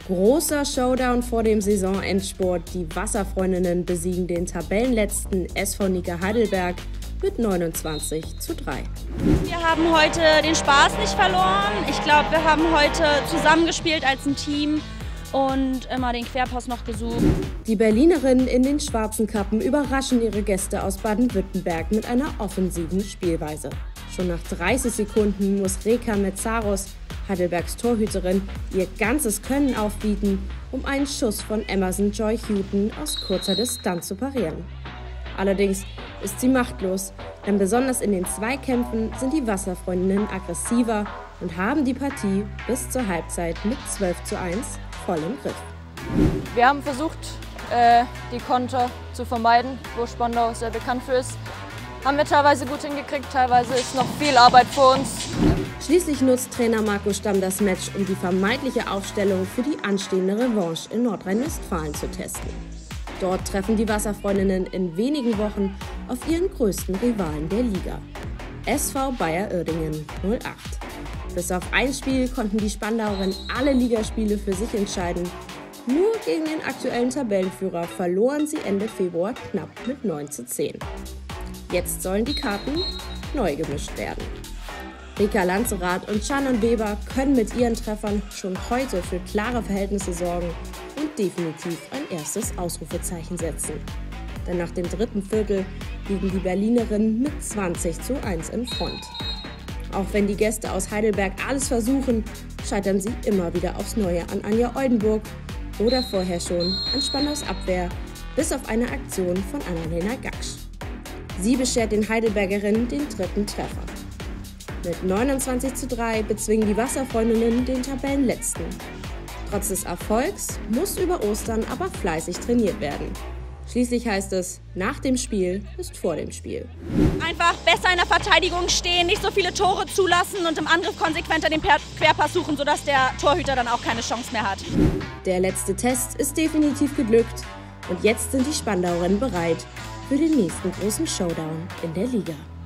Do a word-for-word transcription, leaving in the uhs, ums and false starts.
Großer Showdown vor dem Saisonendsport. Die Wasserfreundinnen besiegen den Tabellenletzten S V Nika Heidelberg mit neunundzwanzig zu drei. Wir haben heute den Spaß nicht verloren. Ich glaube, wir haben heute zusammengespielt als ein Team und immer den Querpass noch gesucht. Die Berlinerinnen in den schwarzen Kappen überraschen ihre Gäste aus Baden-Württemberg mit einer offensiven Spielweise. Schon nach dreißig Sekunden muss Reka Metzaros, Heidelbergs Torhüterin, ihr ganzes Können aufbieten, um einen Schuss von Emerson Joy Houghton aus kurzer Distanz zu parieren. Allerdings ist sie machtlos, denn besonders in den Zweikämpfen sind die Wasserfreundinnen aggressiver und haben die Partie bis zur Halbzeit mit zwölf zu eins voll im Griff. Wir haben versucht, äh, die Konter zu vermeiden, wo Spandau sehr bekannt für ist. Haben wir teilweise gut hingekriegt, teilweise ist noch viel Arbeit vor uns. Schließlich nutzt Trainer Marco Stamm das Match, um die vermeintliche Aufstellung für die anstehende Revanche in Nordrhein-Westfalen zu testen. Dort treffen die Wasserfreundinnen in wenigen Wochen auf ihren größten Rivalen der Liga, S V Bayer Uerdingen null acht. Bis auf ein Spiel konnten die Spandauerinnen alle Ligaspiele für sich entscheiden. Nur gegen den aktuellen Tabellenführer verloren sie Ende Februar knapp mit neun zu zehn. Jetzt sollen die Karten neu gemischt werden. Rika Lanzerath und Shannon Weber können mit ihren Treffern schon heute für klare Verhältnisse sorgen und definitiv ein erstes Ausrufezeichen setzen. Denn nach dem dritten Viertel liegen die Berlinerinnen mit zwanzig zu eins in Front. Auch wenn die Gäste aus Heidelberg alles versuchen, scheitern sie immer wieder aufs Neue an Anja Oldenburg oder vorher schon an Spandaus Abwehr, bis auf eine Aktion von Annalena Gaksch. Sie beschert den Heidelbergerinnen den dritten Treffer. Mit neunundzwanzig zu drei bezwingen die Wasserfreundinnen den Tabellenletzten. Trotz des Erfolgs muss über Ostern aber fleißig trainiert werden. Schließlich heißt es, nach dem Spiel ist vor dem Spiel. Einfach besser in der Verteidigung stehen, nicht so viele Tore zulassen und im Angriff konsequenter den Querpass suchen, sodass der Torhüter dann auch keine Chance mehr hat. Der letzte Test ist definitiv geglückt und jetzt sind die Spandauerinnen bereit für den nächsten großen Showdown in der Liga.